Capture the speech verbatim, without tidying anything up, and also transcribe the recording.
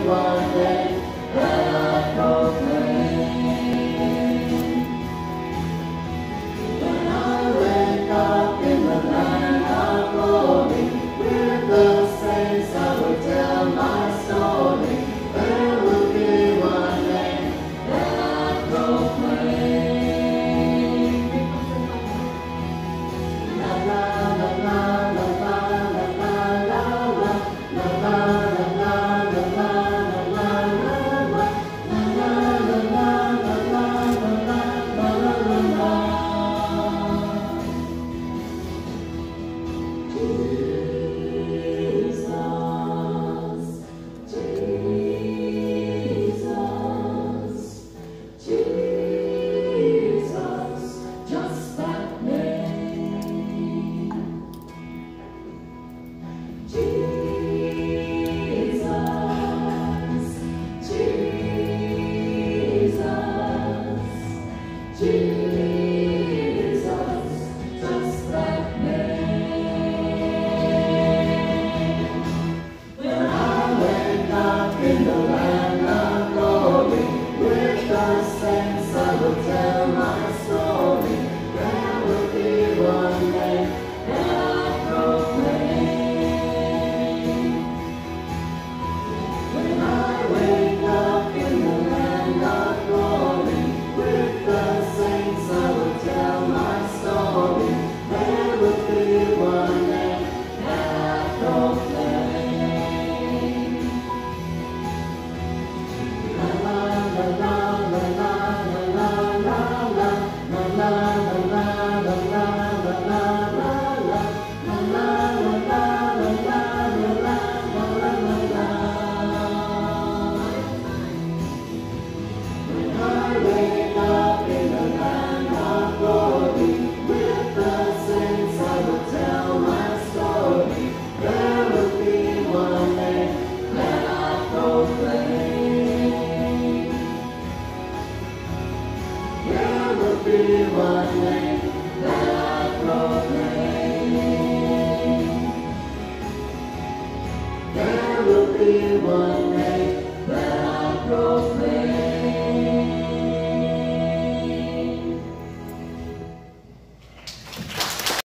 one name that I proclaim. When I wake up in the land of glory, with the saints I will tell my story. There will be one name that I proclaim. La la la la la la la la la la la la la la la There will be one name.